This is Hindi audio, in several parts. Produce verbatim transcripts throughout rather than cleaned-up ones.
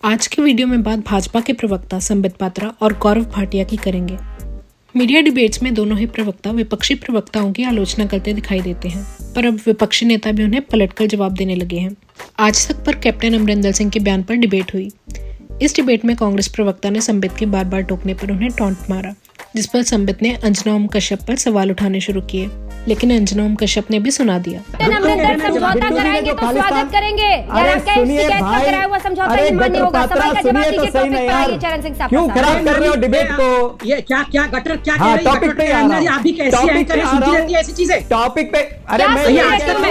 आज की वीडियो में बात भाजपा के प्रवक्ता संबित पात्रा और गौरव भाटिया की करेंगे। मीडिया डिबेट्स में दोनों ही प्रवक्ता विपक्षी प्रवक्ताओं की आलोचना करते दिखाई देते हैं, पर अब विपक्षी नेता भी उन्हें पलटकर जवाब देने लगे हैं। आज तक पर कैप्टन अमरिंदर सिंह के बयान पर डिबेट हुई। इस डिबेट में कांग्रेस प्रवक्ता ने संबित के बार बार टोकने पर उन्हें टॉन्ट मारा, जिस पर संबित ने अंजना ओम कश्यप पर सवाल उठाने शुरू किए, लेकिन अंजना ओम कश्यप ने भी सुना दिया। समझौता कराएंगे तो स्वागत करेंगे। क्यों खराब कर रहे हो डिबेट को? ये क्या क्या गटर क्या हाँ, टॉपिक पे आ रहा हूं। आप भी कैसी एंकर हैं, सुनती रहती है ऐसी चीजें। टॉपिक पे अरे मैं क्या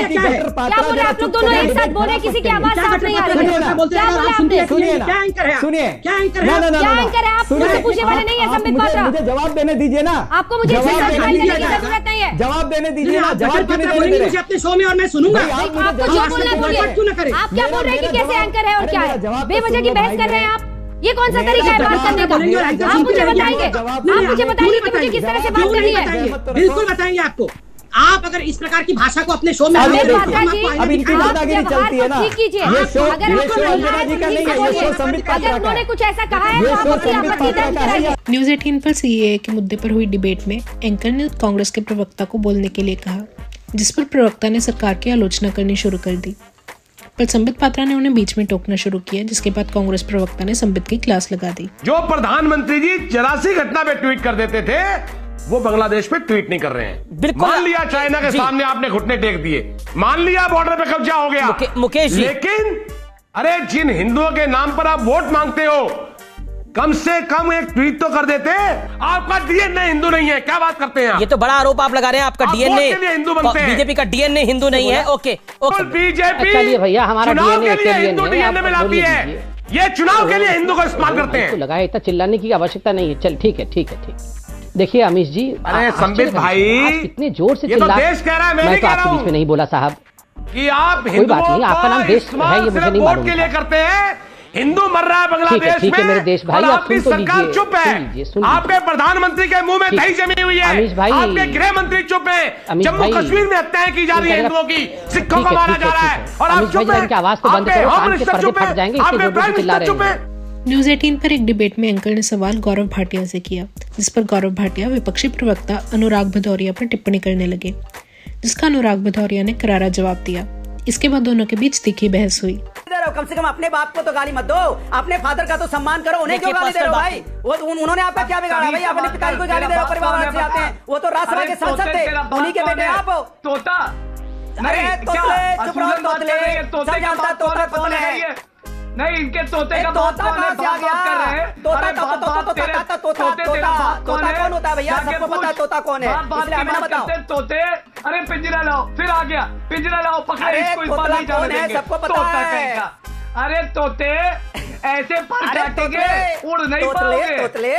बोल रहे आप लोग दोनों एक साथ बोल रहे हैं, किसी की आवाज साफ नहीं आ रही है। क्या बोला आपने? सुनिए ना, क्या एंकर है? सुनिए क्या एंकर है? ना ना क्या एंकर है? आप मुझे पूछने वाले नहीं है संबित पात्रा। मुझे जवाब देने दीजिए ना। आपको मुझे सवाल करने की जरूरत नहीं है। जवाब देने दीजिए ना। जवाब देने बोलेंगे मुझे अपने शो में और मैं सुनूंगा। आपको जो बोलना है बोलिए। आप क्या बोल रहे हैं कि कैसे एंकर है और क्या है? बेवजह की बहस कर रहे हैं आप। ये कौन सा तरीका है बात करने का? आप मुझे बताएंगे, आप मुझे बताएंगे कि मुझे किस तरह से बात करनी है। बिल्कुल बताएंगे आपको। आप अगर इस प्रकार की भाषा को अपने शो में अब इनकी दादागिरी चलती है ना। ठीक कीजिए। ये शो अगर ये शो अंजना जी का नहीं है, ये शो संबित पात्रा का है। उन्होंने कुछ ऐसा कहा है तो आप अपनी आपत्ति दर्ज कराइए। न्यूज अठारह पर सीएए के मुद्दे पर हुई डिबेट में एंकर ने कांग्रेस के प्रवक्ता को बोलने के लिए कहा, जिस पर प्रवक्ता ने सरकार की आलोचना करनी शुरू कर दी, पर संबित पात्रा ने उन्हें बीच में टोकना शुरू किया, जिसके बाद कांग्रेस प्रवक्ता ने संबित की क्लास लगा दी। जो प्रधानमंत्री जी जरा सी घटना पे ट्वीट कर देते थे, वो बांग्लादेश पे ट्वीट नहीं कर रहे हैं। मान लिया चाइना के सामने आपने घुटने टेक दिए, मान लिया बॉर्डर पे कब्जा हो गया, मुके, मुकेश जी। लेकिन अरे जिन हिंदुओं के नाम पर आप वोट मांगते हो, कम से कम एक ट्वीट तो कर देते। आपका डीएनए हिंदू नहीं है, क्या बात करते हैं आप? ये तो बड़ा आरोप आप लगा रहे हैं। आपका डीएनए हिंदू बनते हैं। बीजेपी का डीएनए हिंदू नहीं है। Okay okay. बीजेपी चलिए भैया, हमारा चुनाव के लिए डीएनए हिंदू डीएनए में लाती है। ये चुनाव के लिए हिंदू को इस्तेमाल करते हैं। लगाए इतना चिल्लाने की आवश्यकता नहीं है। चल ठीक है ठीक है ठीक। देखिए अमीश जी, अरे संबित भाई, कितने जोर से ये तो देश कह रहा है, मैं नहीं तो कह रहा आपके बीच में नहीं बोला साहब कि आप कोई बात नहीं। आपका नाम देश है, ये मुझे नहीं मालूम के लिए करते हैं। हिंदू मर रहा है बांग्लादेश में। ठीक है मेरे देश भाई, आप सुन तो सरकार चुप है। आपके प्रधानमंत्री के मुंह में दही जमी हुई है। अमीश भाई, आपके गृह मंत्री चुप है। जम्मू कश्मीर में हत्याएं की जा रही है हिंदुओं की, सिखों को मारा जा रहा है, और आप चुप हैं। आवाज तो बंद करो, कान के पर्दे फट जाएंगे, इतने जोर से चिल्ला रहे हैं। न्यूज अठारह पर एक डिबेट में एंकर ने सवाल गौरव भाटिया से किया, जिस पर गौरव भाटिया विपक्षी प्रवक्ता अनुराग भदौरिया पर टिप्पणी करने लगे, जिसका अनुराग भदौरिया ने करारा जवाब दिया। इसके बाद दोनों के बीच तीखी बहस हुई। कम से कम अपने बाप को तो गाली मत दो, अपने फादर का तो सम्मान करो। उन्हें क्यों गाली दे रहे हो भाई? वो उन्होंने आपका क्या बिगाड़ा भाई? अपने पिताजी को गाली दे रहे हो, परिवार से आते हैं, वो तो राज्यसभा के सांसद थे, उन्हीं के बेटे आप। तोता अरे तोतले, चुप रहो तोतले, सब जानता तोता कौन है। नहीं, इनके तोते का बात कौन है? बात कर रहे हैं। तोता तोता तोता तोता तोता तोता कौन होता है भैया? सबको पता है तोता कौन है, इसलिए हमें बताओ। तोते, अरे पिंजरा लाओ, फिर आ गया पिंजरा लाओ, पकड़े इसको, इस बार नहीं जाने देंगे। सबको पता है। अरे तोते ऐसे पर काटेंगे, उड़ नहीं पाओगे। तोतले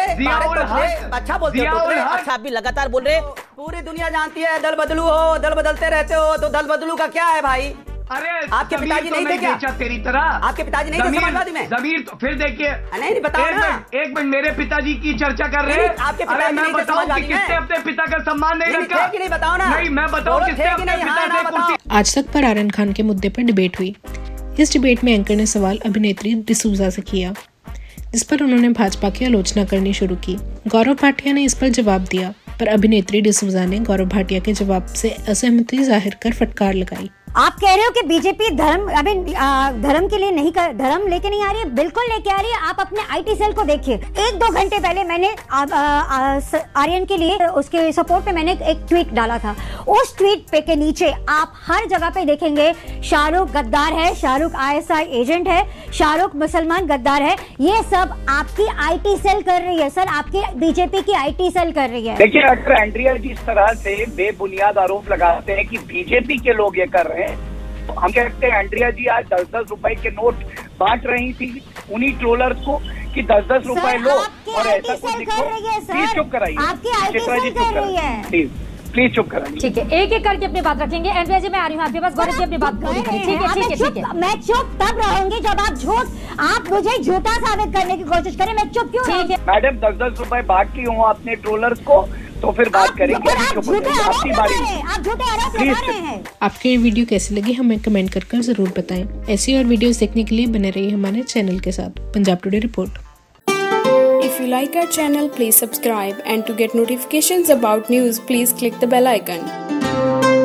अच्छा बोलते हो तोतले। अच्छा, आप भी लगातार बोल रहे। पूरी दुनिया जानती है दल बदलू हो, दल बदलते रहते हो, तो दल बदलू का क्या है भाई? अरे आपके पिताजी नहीं थे क्या? तेरी तरह आपके पिताजी नहीं थे समाजवादी में? जमीर तो फिर देखिए, नहीं नहीं बताओ ना। एक मिनट, मेरे पिताजी की चर्चा कर रहे हैं। आपके पिताजी नहीं थे समाजवादी में? किसने अपने पिता का सम्मान नहीं रखा? नहीं बताओ ना। नहीं, मैं बताऊं किसने अपने पिता से कुर्सी। आज तक पर आर्यन खान के मुद्दे पर डिबेट हुई। इस डिबेट में एंकर ने सवाल अभिनेत्री डिसूजा से किया, जिस पर उन्होंने भाजपा की आलोचना करनी शुरू की। गौरव भाटिया ने इस पर जवाब दिया, पर अभिनेत्री डिसूजा ने गौरव भाटिया के जवाब से असहमति जाहिर कर फटकार लगाई। आप कह रहे हो कि बीजेपी धर्म अभी धर्म के लिए नहीं कर, धर्म लेके नहीं आ रही है। बिल्कुल लेके आ रही है। आप अपने आईटी सेल को देखिए। एक दो घंटे पहले मैंने आर्यन के लिए उसके सपोर्ट पे मैंने एक ट्वीट डाला था। उस ट्वीट पे के नीचे आप हर जगह पे देखेंगे शाहरुख गद्दार है, शाहरुख आईएसआई एजेंट है, शाहरुख मुसलमान गद्दार है। ये सब आपकी आईटी सेल कर रही है सर, आपकी बीजेपी की आईटी सेल कर रही है। देखिए, अगर एंड्रिया जी इस तरह से बेबुनियाद आरोप लगाते हैं कि बीजेपी के लोग ये कर रहे हैं, हम कहते हैं एंड्रिया जी आज दस दस रुपए के नोट बांट रही थी उन्हीं ट्रोलर्स को कि दस दस रुपए लो और ऐसा कुछ लिखो। प्लीज चुप कराइए, प्लीज प्लीज चुप कराइए। ठीक है, एक एक करके अपनी बात रखेंगे। एंड्रिया जी मैं आ रही हूँ आपके पास, गौरव जी अपनी बात पूरी करें। ठीक है ठीक है ठीक है। मैं चुप तब रहूंगी जब आप झूठ आप मुझे झूठा साबित करने की कोशिश करें। मैं चुप क्यों? मैडम, दस दस रुपए बांटती हूँ अपने ट्रोलर्स को, तो फिर बात करेंगे। अभी चुप हो जाइए, आपकी बारी। आप झूठे आरोप लगा रहे हैं। आपके ये वीडियो कैसी लगी हमें कमेंट कर कर जरूर बताएं। ऐसी और वीडियोस देखने के लिए बने रहिए हमारे चैनल के साथ। Punjab Today report. If you like our channel, please subscribe, and to get notifications about news, please click the bell icon.